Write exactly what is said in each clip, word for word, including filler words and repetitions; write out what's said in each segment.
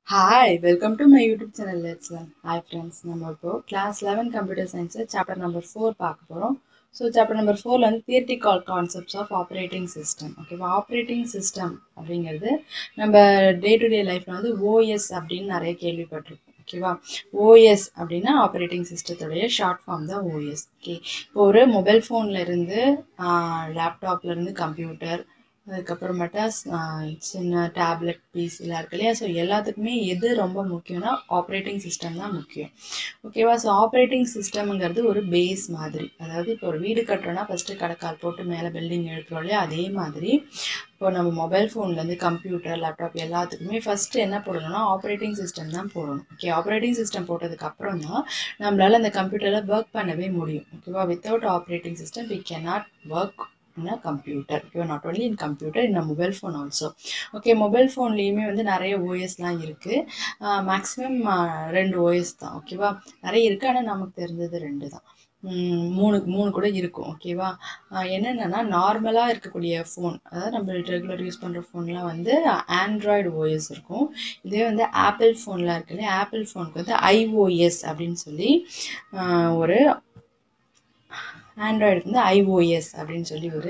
Hi, welcome to my YouTube channel. Let's learn. Hi friends, நம்ம இப்போ class eleven computer science chapter number four பார்க்க போறோம். So chapter number four ல வந்து theoretical concepts of operating system. Okay, operating system அப்படிங்கிறது நம்ம day to day லைஃப்ல வந்து O S அப்படின்னு நிறைய கேள்விப்பட்டிருப்போம். ஓகேவா, ஓஎஸ் அப்படின்னா ஆப்ரேட்டிங் சிஸ்டத்தோடைய ஷார்ட் ஃபார்ம் தான் ஓஎஸ். ஓகே, இப்போ ஒரு மொபைல் ஃபோன்ல இருந்து லேப்டாப்ல இருந்து கம்ப்யூட்டர், அதுக்கப்புறமேட்டா சின்ன டேப்லெட் பீஸ்லாம் இருக்கு இல்லையா, ஸோ எல்லாத்துக்குமே எது ரொம்ப முக்கியம்னா ஆப்ரேட்டிங் சிஸ்டம் தான் முக்கியம். ஓகேவா, ஸோ ஆப்ரேட்டிங் சிஸ்டம்ங்கிறது ஒரு பேஸ் மாதிரி. அதாவது இப்போ ஒரு வீடு கட்டுறோன்னா ஃபஸ்ட்டு கடைக்கால் போட்டு மேலே பில்டிங் எழுப்புறோம் இல்லையா, அதே மாதிரி இப்போ நம்ம மொபைல் ஃபோன்லேருந்து கம்ப்யூட்டர், லேப்டாப் எல்லாத்துக்குமே ஃபஸ்ட்டு என்ன போடணும்னா ஆப்ரேட்டிங் சிஸ்டம் தான் போடணும். ஓகே, ஆப்ரேட்டிங் சிஸ்டம் போட்டதுக்கு அப்புறம் தான் நம்மளால் அந்த கம்ப்யூட்டரில் ஒர்க் பண்ணவே முடியும். ஓகேவா, without operating system we can not work in a computer. Okay, not only in computer, in a mobile phone also. Okay, mobile phone லையுமே வந்து நிறைய ஓஎஸ்லாம் இருக்குது. மேக்ஸிமம் ரெண்டு ஓஎஸ் தான். ஓகேவா, நிறைய இருக்குது, ஆனால் நமக்கு தெரிஞ்சது ரெண்டு தான். மூணு மூணு கூட இருக்கும். ஓகேவா, என்னென்னா நார்மலாக இருக்கக்கூடிய ஃபோன், அதாவது நம்ம ரெகுலர் யூஸ் பண்ணுற ஃபோன்லாம் வந்து ஆண்ட்ராய்டு ஓஎஸ் இருக்கும். இதே வந்து ஆப்பிள் ஃபோன்லாம் இருக்கு இல்லையா, ஆப்பிள் ஃபோனுக்கு வந்து ஐஓஎஸ் அப்படின்னு சொல்லி ஒரு ஆண்ட்ராய்டுக்கு வந்து ஐஓஎஸ் அப்படின்னு சொல்லி ஒரு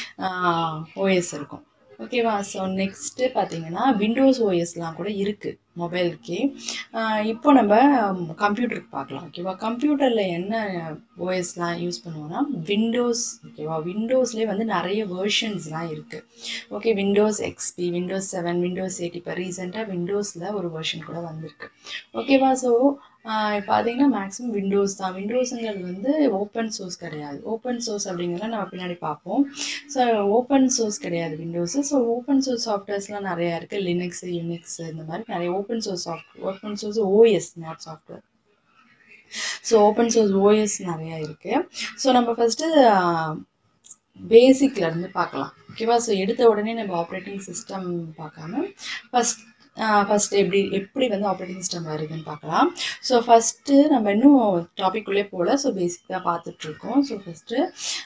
ஓஎஸ் இருக்கும். ஓகேவா, ஸோ நெக்ஸ்ட்டு பார்த்தீங்கன்னா விண்டோஸ் ஓஎஸ்லாம் கூட இருக்குது மொபைலுக்கே. இப்போ நம்ம கம்ப்யூட்டருக்கு பார்க்கலாம். ஓகேவா, கம்ப்யூட்டரில் என்ன ஓஎஸ்லாம் யூஸ் பண்ணுவோம்னா விண்டோஸ். ஓகேவா, விண்டோஸ்லேயே வந்து நிறைய வேர்ஷன்ஸ்லாம் இருக்குது. Okay, Windows XP, Windows seven, Windows eight, இப்போ ரீசெண்டாக விண்டோஸில் ஒரு வேர்ஷன் கூட வந்திருக்கு. ஓகேவா, ஸோ இப்போ பார்த்தீங்கன்னா மேக்ஸிமம் விண்டோஸ் தான். விண்டோஸுங்கிறது வந்து ஓப்பன் சோர்ஸ் கிடையாது. ஓப்பன் சோர்ஸ் அப்படிங்கிறத நம்ம பின்னாடி பார்ப்போம். ஸோ ஓப்பன் சோர்ஸ் கிடையாது விண்டோஸு. ஸோ ஓப்பன் சோர்ஸ் சாஃப்ட்வேர்ஸ்லாம் நிறையா இருக்குது. லினக்ஸு, யூனிக்ஸு, இந்த மாதிரி நிறைய open source software, open source OS, not software. So open source OS நிறையா இருக்குது. ஸோ நம்ம ஃபஸ்ட்டு பேசிக்ல இருந்து பார்க்கலாம். ஓகேவா, ஸோ எடுத்த உடனே நம்ம ஆப்ரேட்டிங் சிஸ்டம் பார்க்காம ஃபஸ்ட் ஃபஸ்ட்டு எப்படி எப்படி வந்து ஆப்ரேட்டிங் சிஸ்டம் வருதுன்னு பார்க்கலாம். ஸோ ஃபஸ்ட்டு நம்ம இன்னும் டாபிக் உள்ளே போகல, ஸோ பேசிக் தான் பார்த்துட்ருக்கோம். So first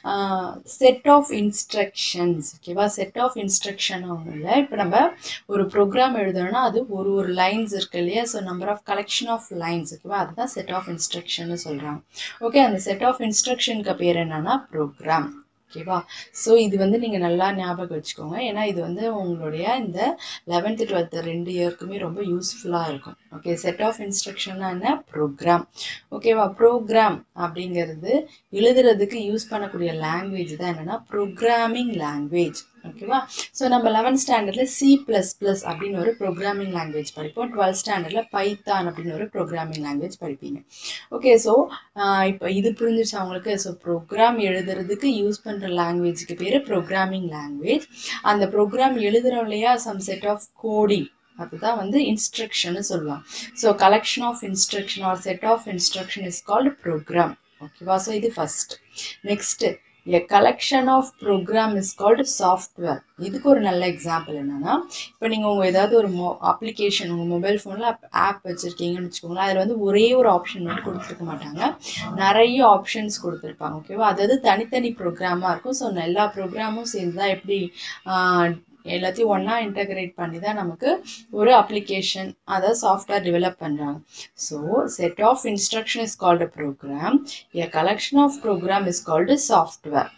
set of instructions. ஓகேவா, செட் ஆஃப் இன்ஸ்ட்ரக்ஷன் ஒன்றும் இல்லை. இப்போ நம்ம ஒரு ப்ரோக்ராம் எழுதணும்னா அது ஒரு ஒரு லைன்ஸ் இருக்கு இல்லையா, so number of collection of lines. ஓகேவா, அதுதான் செட் ஆஃப் இன்ஸ்ட்ரக்ஷன் சொல்கிறாங்க. ஓகே, அந்த செட் ஆஃப் இன்ஸ்ட்ரக்ஷனுக்கு பேர் என்னன்னா ப்ரோக்ராம். ஓகேவா, ஸோ இது வந்து நீங்கள் நல்லா ஞாபகம் வச்சுக்கோங்க, ஏன்னா இது வந்து உங்களுடைய இந்த லெவன்த்து டுவெல்த்து ரெண்டு இயர்க்குமே ரொம்ப யூஸ்ஃபுல்லாக இருக்கும். ஓகே, செட் ஆஃப் இன்ஸ்ட்ரக்ஷன்னா என்ன, ப்ரோக்ராம். ஓகேவா, ப்ரோக்ராம் அப்படிங்கிறது எழுதுறதுக்கு யூஸ் பண்ணக்கூடிய லாங்குவேஜ் தான் என்னென்னா ப்ரோக்ராமிங் லாங்குவேஜ். ஓகேவா, ஸோ நம்ம லெவன்த் ஸ்டாண்டர்டில் சி ப்ளஸ் ப்ளஸ் அப்படின்னு ஒரு ப்ரோக்ராமிங் லாங்குவேஜ் படிப்போம். டுவெல்த் ஸ்டாண்டர்டில் பைத்தான் அப்படின்னு ஒரு ப்ரோக்ராமிங் லாங்குவேஜ் படிப்பீங்க. ஓகே, ஸோ இப்போ இது புரிஞ்சிச்சு அவங்களுக்கு. ஸோ ப்ரோக்ராம் எழுதுறதுக்கு யூஸ் பண்ணுற லாங்குவேஜுக்கு பேர் ப்ரோக்ராமிங் லாங்குவேஜ். அந்த ப்ரோக்ராம் எழுதுகிறோம் இல்லையா, சம் செட் ஆஃப் கோடிங், அதுதான் வந்து இன்ஸ்ட்ரக்ஷன் சொல்லுவாங்க. So collection of instruction or set of instruction is called program. ஓகேவா, ஸோ இது first. Next a collection of program is called software. இதுக்கு ஒரு நல்ல எக்ஸாம்பிள் என்னன்னா, இப்போ நீங்கள் உங்கள் ஏதாவது ஒரு மொ அப்ளிகேஷன் உங்கள் மொபைல் ஃபோனில் ஆப் வச்சுருக்கீங்கன்னு வச்சுக்கோங்களேன், அதில் வந்து ஒரே ஒரு ஆப்ஷன் மட்டும் கொடுத்துருக்க மாட்டாங்க, நிறைய ஆப்ஷன்ஸ் கொடுத்துருப்பாங்க. ஓகேவா, அதாவது தனித்தனி ப்ரோக்ராமாக இருக்கும். ஸோ எல்லா ப்ரோக்ராமும் சேர்ந்து தான் எப்படி எல்லாத்தையும் ஒன்றா இன்டகிரேட் பண்ணி தான் நமக்கு ஒரு அப்ளிகேஷன், அதாவது சாஃப்ட்வேர் டெவலப் பண்ணுறாங்க. So set of instruction is called program, a collection of program is called software.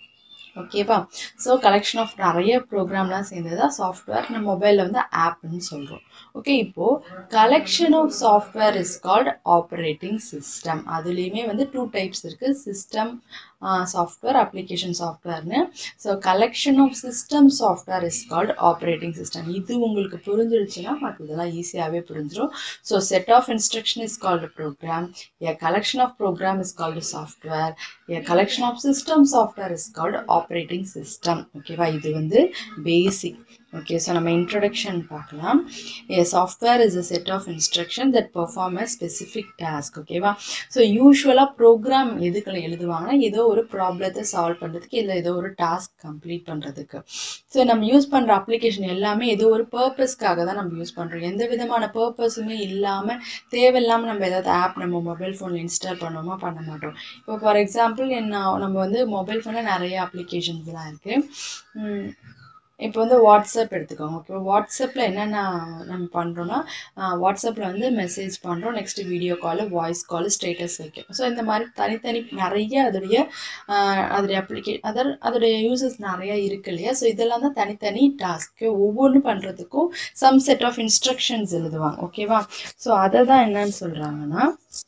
ஓகேவா, ஸோ கலெக்ஷன் ஆஃப் நிறைய ப்ரோக்ராம்லாம் சேர்ந்ததா சாஃப்ட்வேர், நம்ம மொபைலில் வந்து ஆப்னு சொல்கிறோம். ஓகே, இப்போது collection of software is called operating system. அதுலேயுமே வந்து டூ டைப்ஸ் இருக்குது, சிஸ்டம் சாஃப்ட்வேர், அப்ளிகேஷன் சாஃப்ட்வேர்னு. So collection of system software is called operating system. இது உங்களுக்கு புரிஞ்சிருச்சுன்னா மற்றதெல்லாம் ஈஸியாகவே புரிஞ்சிடும். So set of instruction is called program, a collection of program is called software, a collection of system software is called operating system. ஓகேவா, இது வந்து basic. Okay, so நம்ம இன்ட்ரொடக்ஷன் பார்க்கலாம். A software is a set of instructions that perform a specific task. ஓகேவா, so யூஸ்வலாக program எதுக்குள்ள எழுதுவாங்கன்னா ஏதோ ஒரு ப்ராப்ளத்தை சால்வ் பண்ணுறதுக்கு, இல்லை ஏதோ ஒரு டாஸ்க் கம்ப்ளீட் பண்ணுறதுக்கு. ஸோ நம்ம யூஸ் பண்ணுற அப்ளிகேஷன் எல்லாமே ஏதோ ஒரு பர்பஸ்க்காக தான் நம்ம யூஸ் பண்ணுறோம். எந்த விதமான பர்பஸுமே இல்லாமல் தேவையில்லாமல் நம்ம ஏதாவது ஆப் நம்ம மொபைல் ஃபோனில் இன்ஸ்டால் பண்ணோமா பண்ண மாட்டோம். இப்போ ஃபார் எக்ஸாம்பிள் என்ன, நம்ம வந்து மொபைல் ஃபோனில் நிறைய அப்ளிகேஷன்ஸ்லாம் இருக்குது. இப்போ வந்து வாட்ஸ்அப் எடுத்துக்கோங்க. ஓகே, வாட்ஸ்அப்பில் என்னென்ன நம்ம பண்ணுறோன்னா, வாட்ஸ்அப்பில் வந்து மெசேஜ் பண்ணுறோம், next video call, voice call, status வைக்கிறோம். ஸோ இந்த மாதிரி தனித்தனி நிறைய அதோடைய அதோடைய அப்ளிகே அதர் அதோடைய யூசஸ் நிறையா இருக்குது இல்லையா. ஸோ இதெல்லாம் தான் தனித்தனி டாஸ்க்கு. ஒவ்வொன்றும் பண்ணுறதுக்கும் சம் செட் ஆஃப் இன்ஸ்ட்ரக்ஷன்ஸ் எழுதுவாங்க. ஓகேவா. ஸோ அதை தான் என்னன்னு சொல்கிறாங்கன்னா,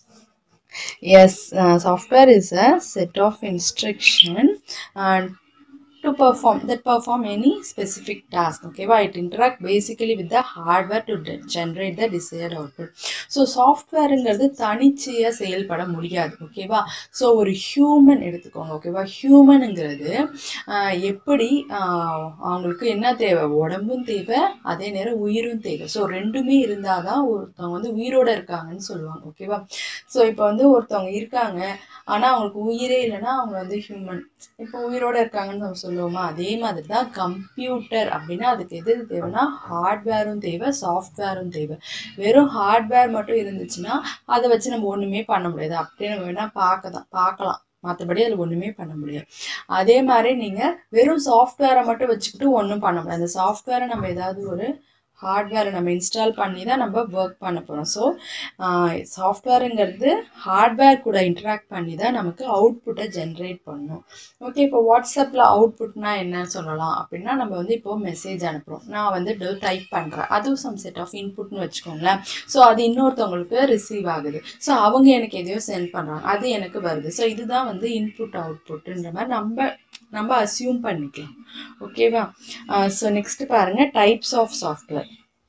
yes, uh, software is a set of instruction and to perform that perform any specific task. Okay, why it interact basically with the hardware to generate the desired output. So software ங்கிறது தனிச்சையா செயல்பட முடியாது. ஓகேவா. So ஒரு human எடுத்துக்கோங்க. ஓகேவா. ஹியூமனுங்கிறது எப்படி அவங்களுக்கு என்ன தேவை, உடம்பும் தேவை, அதே நேரம் உயிரும் தேவை. ஸோ ரெண்டுமே இருந்தால் தான் ஒருத்தவங்க வந்து உயிரோட இருக்காங்கன்னு சொல்லுவாங்க. ஓகேவா. ஸோ இப்போ வந்து ஒருத்தவங்க இருக்காங்க ஆனால் அவங்களுக்கு உயிரே இல்லைன்னா அவங்க வந்து ஹியூமன். இப்போ உயிரோட இருக்காங்கன்னு நம்ம சொல்லுவோமா. அதே மாதிரி தான் கம்ப்யூட்டர் அப்படின்னா அதுக்கு எது தேவைன்னா ஹார்ட்வேரும் தேவை, சாஃப்ட்வேரும் தேவை. வெறும் ஹார்ட்வேர் மட்டும் இருந்துச்சுன்னா அதை வச்சு நம்ம ஒன்றுமே பண்ண முடியாது. அப்படின்னு நம்ம வேணால் பார்க்க தான் பார்க்கலாம், மற்றபடி அதில் ஒன்றுமே பண்ண முடியாது. அதே மாதிரி நீங்கள் வெறும் சாஃப்ட்வேரை மட்டும் வச்சுக்கிட்டு ஒன்றும் பண்ண முடியாது. அந்த சாஃப்ட்வேரை நம்ம ஏதாவது ஒரு ஹார்ட்வேரை நம்ம இன்ஸ்டால் பண்ணி தான் நம்ம ஒர்க் பண்ண போகிறோம். ஸோ சாஃப்ட்வேருங்கிறது ஹார்ட்வேர் கூட இன்ட்ராக்ட் பண்ணி தான் நமக்கு அவுட்புட்டை ஜென்ரேட் பண்ணணும். ஓகே, இப்போ வாட்ஸ்அப்பில் அவுட்புட்னா என்னன்னு சொல்லலாம் அப்படின்னா, நம்ம வந்து இப்போ மெசேஜ் அனுப்புகிறோம், நான் வந்து டைப் பண்ணுறேன், அதுவும் சம் செட் ஆஃப் இன்புட்னு வச்சுக்கோங்களேன். ஸோ அது இன்னொருத்தவங்களுக்கு ரிசீவ் ஆகுது. ஸோ அவங்க எனக்கு எதையோ சென்ட் பண்ணுறாங்க, அது எனக்கு வருது. ஸோ இதுதான் வந்து இன்புட் அவுட்புட்டுன்ற மாதிரி நம்ம நம்ம அசியூம் பண்ணிக்கலாம். ஓகேவா. ஸோ நெக்ஸ்ட் பாருங்க, types of software.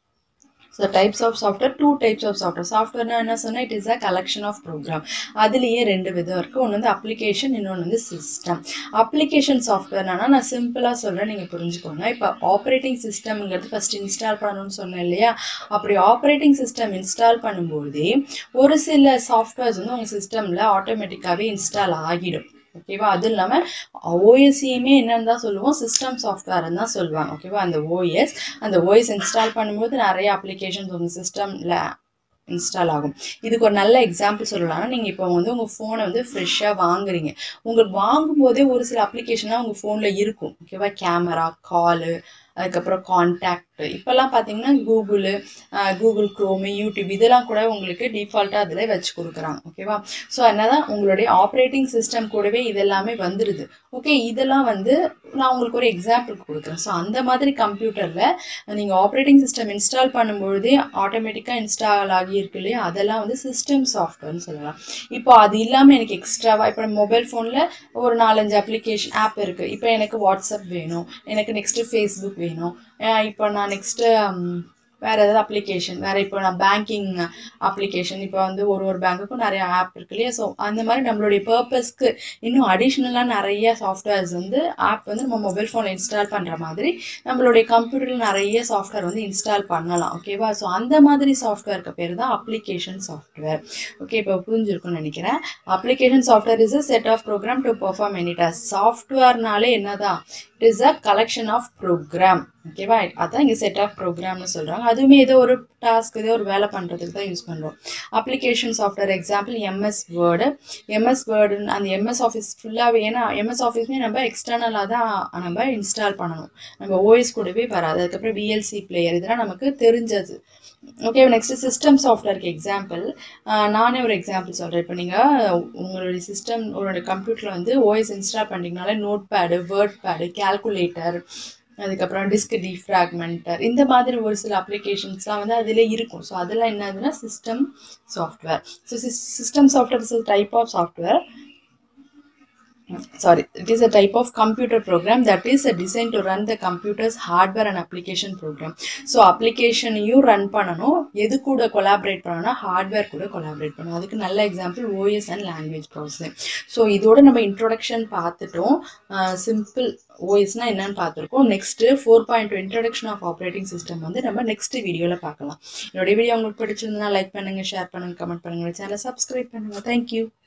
So types of software, two types of software. சாஃப்ட்வேர்னா என்ன சொன்னால், it is a collection of program. அதுலேயே ரெண்டு விதம் இருக்குது. ஒன்று வந்து அப்ளிகேஷன், இன்னொன்று வந்து சிஸ்டம். அப்ளிகேஷன் சாஃப்ட்வேர்னா நான் சிம்பிளாக சொல்கிறேன், நீங்கள் புரிஞ்சுக்கோங்க. இப்போ ஆப்ரேட்டிங் சிஸ்டம்ங்கிறது ஃபஸ்ட் இன்ஸ்டால் பண்ணணும்னு சொன்னேன் இல்லையா. அப்படி ஆப்ரேட்டிங் சிஸ்டம் இன்ஸ்டால் பண்ணும்போதே ஒரு சில சாஃப்ட்வேர்ஸ் வந்து உங்கள் சிஸ்டமில் ஆட்டோமேட்டிக்காகவே இன்ஸ்டால் ஆகிடும். ஓகேவா. அதுவும் இல்லாமல் ஓஎஸ்சியுமே என்னன்னு தான் சொல்லுவோம், சிஸ்டம் சாஃப்ட்வேர்னு தான் சொல்லுவாங்க. ஓகேவா. அந்த ஓஎஸ் அந்த ஓஎஸ் இன்ஸ்டால் பண்ணும்போது நிறைய அப்ளிகேஷன்ஸ் உங்கள் சிஸ்டமில் இன்ஸ்டால் ஆகும். இதுக்கு ஒரு நல்ல எக்ஸாம்பிள் சொல்லலாம்னா, நீங்கள் இப்போ வந்து உங்கள் ஃபோனை வந்து ஃப்ரெஷ்ஷாக வாங்குறீங்க. உங்களுக்கு வாங்கும்போதே ஒரு சில அப்ளிகேஷன்லாம் உங்கள் ஃபோனில் இருக்கும். ஓகேவா. கேமரா, காலு, அதுக்கப்புறம் கான்டாக்ட். இப்போல்லாம் பார்த்தீங்கன்னா கூகுளு, கூகுள் க்ரோமு, யூடியூப் இதெல்லாம் கூட உங்களுக்கு டிஃபால்ட்டாக அதில் வச்சு கொடுக்குறாங்க. ஓகேவா. ஸோ அதனால உங்களுடைய ஆப்ரேட்டிங் சிஸ்டம் கூடவே இதெல்லாமே வந்துடுது. ஓகே, இதெல்லாம் வந்து நான் உங்களுக்கு ஒரு எக்ஸாம்பிள் கொடுக்குறேன். ஸோ அந்த மாதிரி கம்ப்யூட்டரில் நீங்கள் ஆப்ரேட்டிங் சிஸ்டம் இன்ஸ்டால் பண்ணும்பொழுதே ஆட்டோமேட்டிக்காக இன்ஸ்டால் ஆகி இருக்கு இல்லையா, அதெல்லாம் வந்து சிஸ்டம் சாஃப்ட்வேர்னு சொல்லலாம். இப்போ அது இல்லாமல் எனக்கு எக்ஸ்ட்ராவாக இப்போ மொபைல் ஃபோனில் ஒரு நாலஞ்சு அப்ளிகேஷன் ஆப் இருக்குது. இப்போ எனக்கு வாட்ஸ்அப் வேணும், எனக்கு நெக்ஸ்ட்டு ஃபேஸ்புக் வேணும், இப்போ நான் நெக்ஸ்ட்டு வேறு ஏதாவது அப்ளிகேஷன், வேறு இப்போ நான் பேங்கிங் அப்ளிகேஷன், இப்போ வந்து ஒரு ஒரு பேங்க்குக்கும் நிறைய ஆப் இருக்கு இல்லையா. ஸோ அந்த மாதிரி நம்மளுடைய பர்பஸ்க்கு இன்னும் அடிஷ்னலாக நிறைய சாஃப்ட்வேர்ஸ் வந்து ஆப் வந்து நம்ம மொபைல் ஃபோனில் இன்ஸ்டால் பண்ணுற மாதிரி நம்மளுடைய கம்ப்யூட்டரில் நிறைய சாஃப்ட்வேர் வந்து இன்ஸ்டால் பண்ணலாம். ஓகேவா. ஸோ அந்த மாதிரி சாஃப்ட்வேருக்கு பேர் தான் அப்ளிகேஷன் சாஃப்ட்வேர். ஓகே, இப்போ புரிஞ்சிருக்கும்னு நினைக்கிறேன். Application software is a set of program to perform any task. சாஃப்ட்வேர்னாலே என்னதான், it is a collection of program. ஓகேவா. அதான் இங்கே செட் ஆஃப் ப்ரோக்ராம்னு சொல்கிறாங்க. அதுவுமே ஏதோ ஒரு டாஸ்க், ஏதோ ஒரு வேலை பண்ணுறதுக்கு தான் யூஸ் பண்ணுறோம். Application software example MS Word. MS Word அந்த எம்எஸ் ஆஃபீஸ் ஃபுல்லாகவே, ஏன்னா எம்எஸ் ஆஃபீஸ்மே நம்ம எக்ஸ்டர்னலாக தான் நம்ம இன்ஸ்டால் பண்ணணும், நம்ம ஓஎஸ் கூடவே வராது. அதுக்கப்புறம் விஎல்சி பிளேயர், இதெல்லாம் நமக்கு தெரிஞ்சது. ஓகே, நெக்ஸ்ட் சிஸ்டம் சாஃப்ட்வேருக்கு எக்ஸாம்பிள் நானே ஒரு எக்ஸாம்பிள் சொல்கிறேன். இப்போ நீங்கள் உங்களுடைய சிஸ்டம், உங்களுடைய கம்ப்யூட்டரில் வந்து ஓஎஸ் இன்ஸ்டால் பண்ணிங்கனாலே notepad, WordPad, calculator, அதுக்கப்புறம் டிஸ்க் டிஃப்ராக்மெண்டர், இந்த மாதிரி ஒரு சில அப்ளிகேஷன்ஸ்லாம் வந்து அதில் இருக்கும். ஸோ அதெல்லாம் என்னதுன்னா system software. So system software is a type of software sorry it is a type of computer program that is designed to run the computer's hardware and application program. So application you run பண்ணனும், எது கூட collaborate பண்ணனும்னா hardware கூட collaborate பண்ணனும். அதுக்கு நல்ல example O S and language processing. So இதோட நம்ம இன்ட்ரோடக்ஷன் பார்த்துட்டோம். சிம்பிள் O S னா என்னன்னு பார்த்துருக்கோம். Next four point two introduction of operating system வந்து நம்ம நெக்ஸ்ட் வீடியோவில் பார்க்கலாம். என்னோட வீடியோ உங்களுக்கு பிடிச்சிருந்தா லைக் பண்ணுங்க, ஷேர் பண்ணுங்க, கமெண்ட் பண்ணுங்க, சேனலை சப்ஸ்கிரைப் பண்ணுங்க. தேங்க்யூ.